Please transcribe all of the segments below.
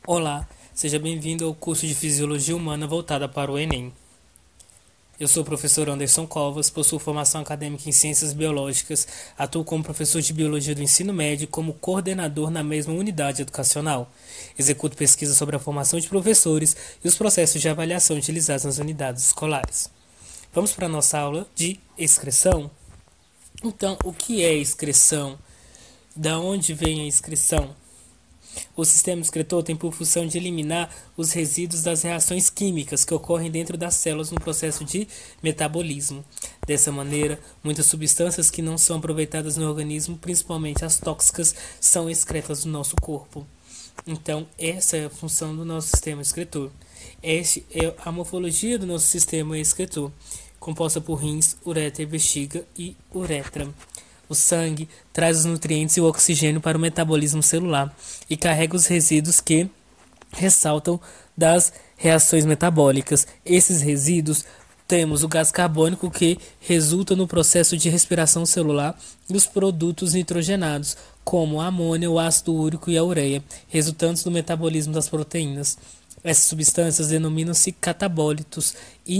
Olá, seja bem-vindo ao curso de Fisiologia Humana voltada para o Enem. Eu sou o professor Anderson Covas, possuo formação acadêmica em Ciências Biológicas, atuo como professor de Biologia do Ensino Médio e como coordenador na mesma unidade educacional. Executo pesquisas sobre a formação de professores e os processos de avaliação utilizados nas unidades escolares. Vamos para a nossa aula de excreção? Então, o que é excreção? Da onde vem a excreção? O sistema excretor tem por função de eliminar os resíduos das reações químicas que ocorrem dentro das células no processo de metabolismo. Dessa maneira, muitas substâncias que não são aproveitadas no organismo, principalmente as tóxicas, são excretas do nosso corpo. Então, essa é a função do nosso sistema excretor. Esta é a morfologia do nosso sistema excretor, composta por rins, uretra, bexiga e uretra. O sangue traz os nutrientes e o oxigênio para o metabolismo celular e carrega os resíduos que ressaltam das reações metabólicas. Esses resíduos temos o gás carbônico que resulta no processo de respiração celular e os produtos nitrogenados, como a amônia, o ácido úrico e a ureia, resultantes do metabolismo das proteínas. Essas substâncias denominam-se catabólitos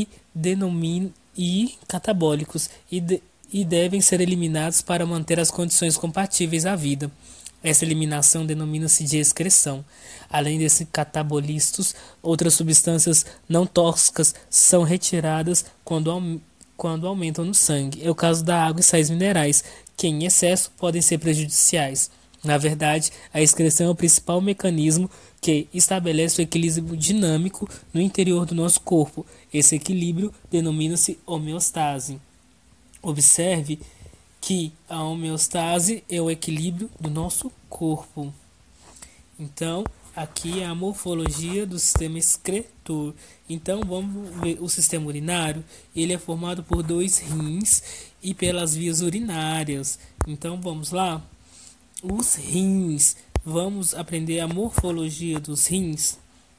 e devem ser eliminados para manter as condições compatíveis à vida. Essa eliminação denomina-se de excreção. Além desses catabolistos, outras substâncias não tóxicas são retiradas quando aumentam no sangue. É o caso da água e sais minerais, que em excesso podem ser prejudiciais. Na verdade, a excreção é o principal mecanismo que estabelece o equilíbrio dinâmico no interior do nosso corpo. Esse equilíbrio denomina-se homeostase. Observe que a homeostase é o equilíbrio do nosso corpo. Então, aqui é a morfologia do sistema excretor. Então, vamos ver o sistema urinário. Ele é formado por 2 rins e pelas vias urinárias. Então, vamos lá. Os rins. Vamos aprender a morfologia dos rins.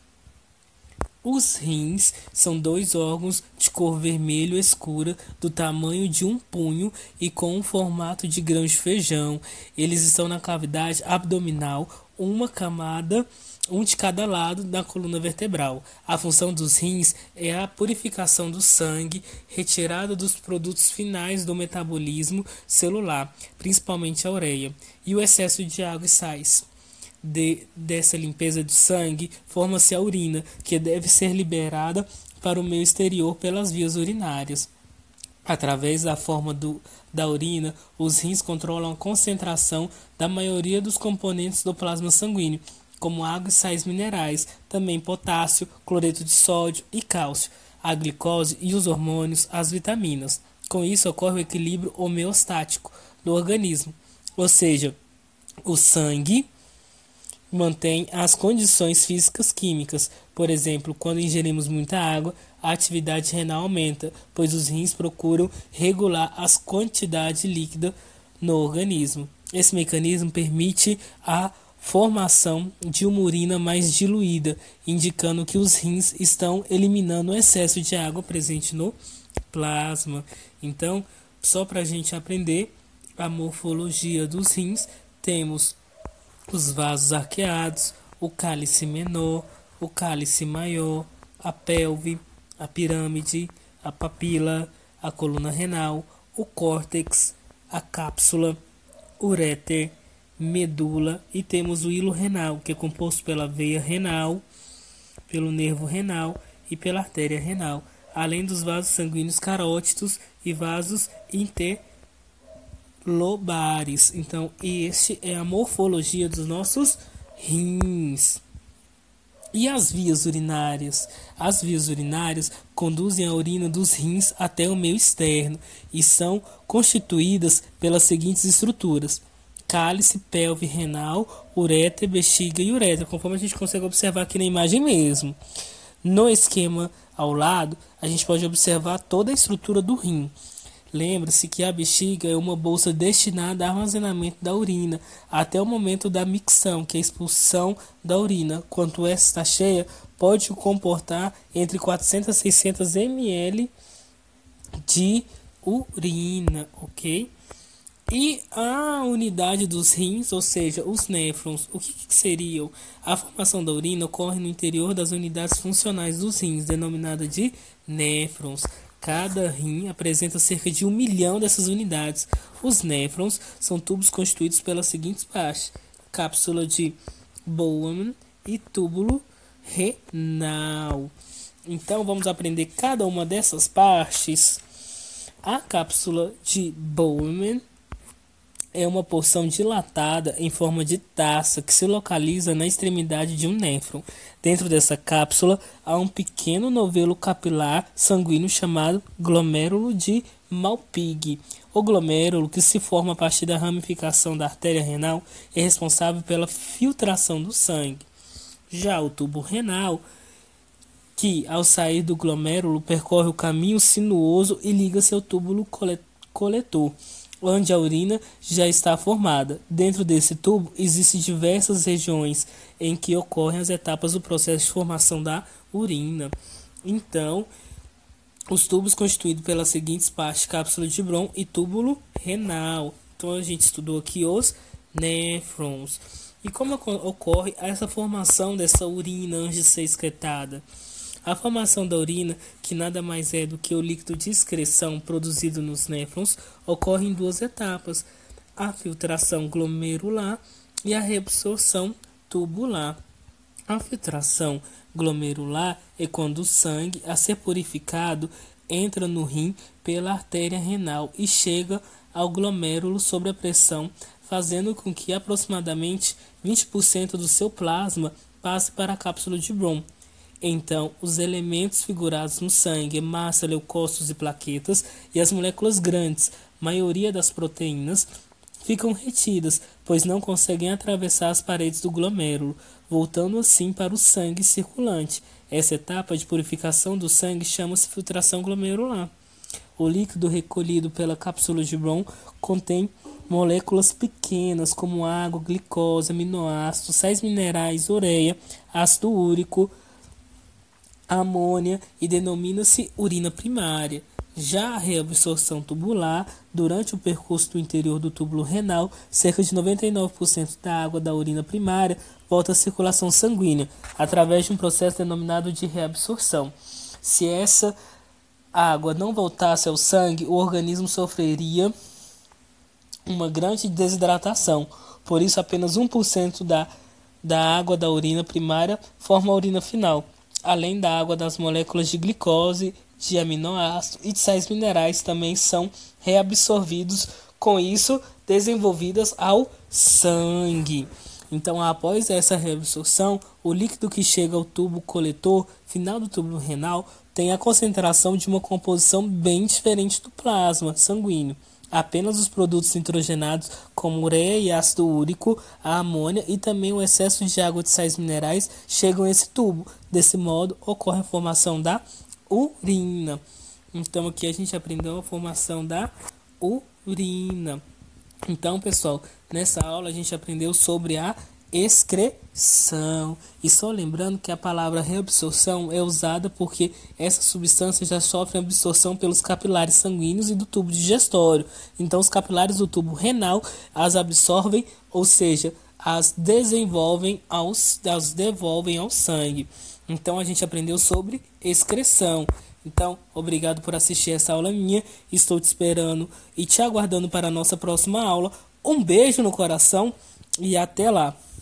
Os rins são 2 órgãos de cor vermelho escura, do tamanho de um punho e com um formato de grão de feijão. Eles estão na cavidade abdominal, uma camada, um de cada lado da coluna vertebral. A função dos rins é a purificação do sangue, retirada dos produtos finais do metabolismo celular, principalmente a ureia, e o excesso de água e sais. Dessa limpeza do sangue, forma-se a urina, que deve ser liberada para o meio exterior pelas vias urinárias. Através da forma da urina, os rins controlam a concentração da maioria dos componentes do plasma sanguíneo, como água e sais minerais, também potássio, cloreto de sódio e cálcio, a glicose e os hormônios, as vitaminas. Com isso, ocorre o equilíbrio homeostático do organismo, ou seja, o sangue mantém as condições físicas químicas. Por exemplo, quando ingerimos muita água, a atividade renal aumenta, pois os rins procuram regular as quantidades líquida no organismo. Esse mecanismo permite a formação de uma urina mais diluída, indicando que os rins estão eliminando o excesso de água presente no plasma. Então, só para a gente aprender a morfologia dos rins, temos os vasos arqueados, o cálice menor, o cálice maior, a pelve, a pirâmide, a papila, a coluna renal, o córtex, a cápsula, uréter, medula e temos o hilo renal, que é composto pela veia renal, pelo nervo renal e pela artéria renal, além dos vasos sanguíneos carótidos e vasos lobares. Então, este é a morfologia dos nossos rins. E as vias urinárias? As vias urinárias conduzem a urina dos rins até o meio externo e são constituídas pelas seguintes estruturas: cálice, pelve renal, uretra, bexiga e uretra, conforme a gente consegue observar aqui na imagem mesmo. No esquema ao lado, a gente pode observar toda a estrutura do rim. Lembre-se que a bexiga é uma bolsa destinada ao armazenamento da urina até o momento da micção, que é a expulsão da urina. Quando essa está cheia, pode comportar entre 400 a 600 ml de urina, ok? E a unidade dos rins, ou seja, os néfrons, o que seriam? A formação da urina ocorre no interior das unidades funcionais dos rins, denominada de néfrons. Cada rim apresenta cerca de 1 milhão dessas unidades. Os néfrons são tubos constituídos pelas seguintes partes: cápsula de Bowman e túbulo renal. Então vamos aprender cada uma dessas partes. A cápsula de Bowman é uma porção dilatada em forma de taça que se localiza na extremidade de um néfron. Dentro dessa cápsula há um pequeno novelo capilar sanguíneo chamado glomérulo de Malpighi. O glomérulo, que se forma a partir da ramificação da artéria renal, é responsável pela filtração do sangue. Já o tubo renal, que ao sair do glomérulo percorre o caminho sinuoso e liga-se ao túbulo coletor, onde a urina já está formada. Dentro desse tubo existem diversas regiões em que ocorrem as etapas do processo de formação da urina. Então, os tubos constituídos pelas seguintes partes: cápsula de Brom e túbulo renal. Então a gente estudou aqui os néfrons. E como ocorre essa formação dessa urina antes de ser excretada? A formação da urina, que nada mais é do que o líquido de excreção produzido nos néfrons, ocorre em duas etapas: a filtração glomerular e a reabsorção tubular. A filtração glomerular é quando o sangue, a ser purificado, entra no rim pela artéria renal e chega ao glomérulo sob a pressão, fazendo com que aproximadamente 20% do seu plasma passe para a cápsula de Brom. Então, os elementos figurados no sangue, massa, leucócitos e plaquetas, e as moléculas grandes, maioria das proteínas, ficam retidas, pois não conseguem atravessar as paredes do glomérulo, voltando assim para o sangue circulante. Essa etapa de purificação do sangue chama-se filtração glomerular. O líquido recolhido pela cápsula de Brom contém moléculas pequenas como água, glicose, aminoácidos, sais minerais, ureia, ácido úrico, amônia, e denomina-se urina primária. Já a reabsorção tubular, durante o percurso do interior do túbulo renal, cerca de 99% da água da urina primária volta à circulação sanguínea, através de um processo denominado de reabsorção. Se essa água não voltasse ao sangue, o organismo sofreria uma grande desidratação. Por isso, apenas 1% da água da urina primária forma a urina final, além da água das moléculas de glicose, de aminoácidos e de sais minerais também são reabsorvidos, com isso desenvolvidas ao sangue. Então, após essa reabsorção, o líquido que chega ao tubo coletor, final do túbulo renal, tem a concentração de uma composição bem diferente do plasma sanguíneo. Apenas os produtos nitrogenados, como ureia e ácido úrico, a amônia e também o excesso de água de sais minerais chegam a esse tubo. Desse modo, ocorre a formação da urina. Então, aqui a gente aprendeu a formação da urina. Então, pessoal, nessa aula a gente aprendeu sobre a excreção. E só lembrando que a palavra reabsorção é usada porque essa substância já sofre absorção pelos capilares sanguíneos e do tubo digestório. Então, os capilares do tubo renal as absorvem, ou seja, as devolvem ao sangue. Então, a gente aprendeu sobre excreção. Então, obrigado por assistir essa aula minha. Estou te esperando e te aguardando para a nossa próxima aula. Um beijo no coração e até lá!